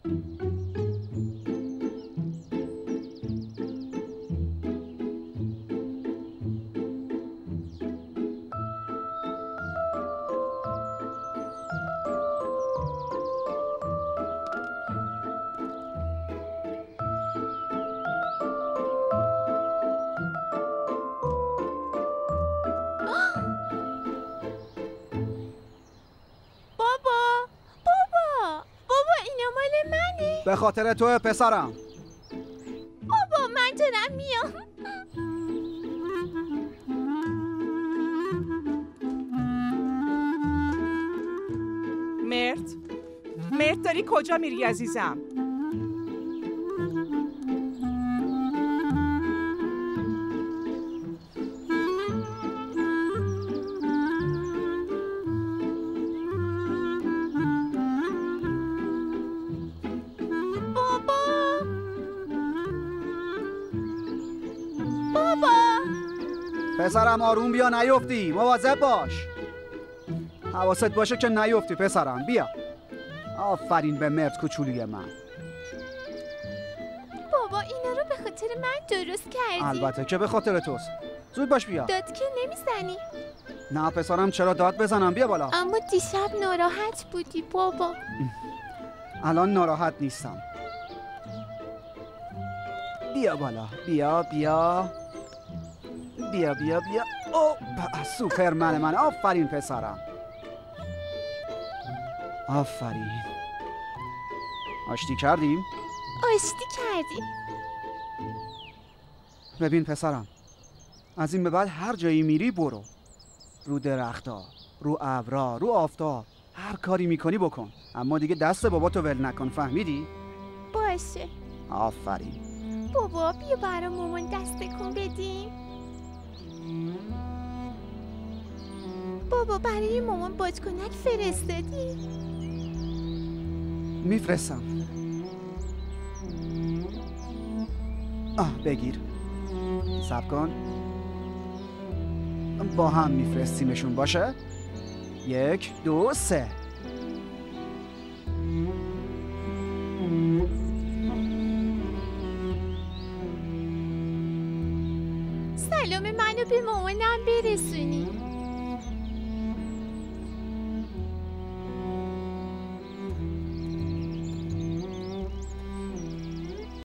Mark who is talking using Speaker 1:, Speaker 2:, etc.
Speaker 1: به خاطر تو پسرم.
Speaker 2: بابا من دارم میام.
Speaker 3: مرد داری کجا میری عزیزم؟
Speaker 1: پسرم آروم بیا، نیفتی، مواظب باش. حواست باشه که نیفتی پسرم. بیا. آفرین به مرد کوچولوی من.
Speaker 2: بابا اینا رو به خاطر من درست کردی.
Speaker 1: البته که به خاطر توست. زود باش بیا.
Speaker 2: داد که نمیزنی؟
Speaker 1: نه پسرم، چرا داد بزنم؟ بیا بالا.
Speaker 2: اما دیشب ناراحت بودی بابا.
Speaker 1: الان ناراحت نیستم. بیا بالا. بیا بیا بیا بیا بیا. او سوپرمن من. آفرین پسرم، آفرین. آشتی کردیم؟
Speaker 2: آشتی کردیم.
Speaker 1: ببین پسرم، از این به بعد هر جایی میری برو. رو درختا، رو ابرا، رو آفتاب، هر کاری میکنی بکن، اما دیگه دست باباتو ول نکن. فهمیدی؟
Speaker 2: باشه.
Speaker 1: آفرین.
Speaker 2: بابا بیا برا مامان دست کن بدیم. بابا برای مامان بادکنک فرستادی؟
Speaker 1: میفرستم. بگیر. صبر کن. با هم میفرستیمشون. باشه؟ 1 2 3.
Speaker 2: سلام منو به مامانم برسونی.